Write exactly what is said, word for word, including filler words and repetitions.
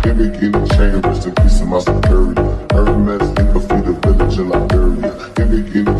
Lamborghini chain, rest in peace of my security. Hermes, in the village in Liberia. Lamborghini